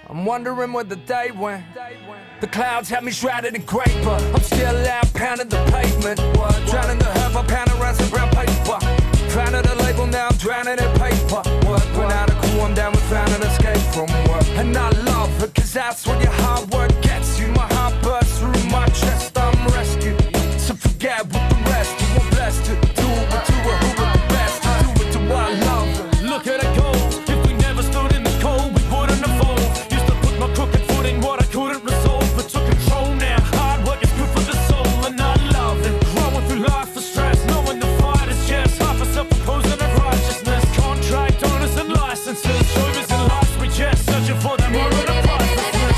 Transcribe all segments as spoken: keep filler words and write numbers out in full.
I'm wondering where the day went. The clouds have me shrouded in grey, but I'm still out pounding the pavement. Drowning the hurt by pounding around some brown paper. Founded a label, now I'm drowning in paper. Went out of cool, I'm down with found an escape from work. And I love it, cause that's what your hard work gets you. My heart bursts through my chest, I'm rescued. So forget what the rest, you want blessed to do it, but do it, who are the best to do it to what I love. Look at it go, if we never stood in the cold, we wouldn't evolve. Used to put my crooked foot in what I couldn't resolve, but took control now. Hard work is good for the soul, and I love it. Growing through life for stress, knowing the fight is just half a self-opposing of righteousness. Contract owners and licenses, choices and lives we just searching for that moment of righteousness.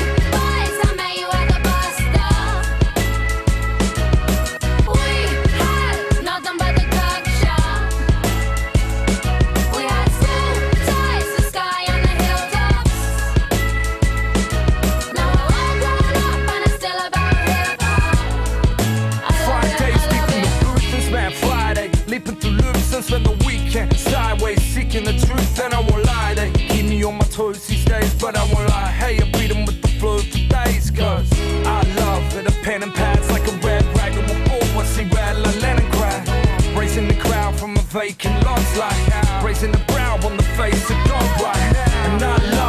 Leaping through loops and spend the weekend sideways, seeking the truth, and I won't lie. They keep me on my toes these days, but I won't lie. Hey, I beat them with the flow for days, cause I love it. A pen and pads like a red rag on my ball. I see red like Leningrad. Raising the crowd from a vacant lot's like raising the brow on the face of God right. And I love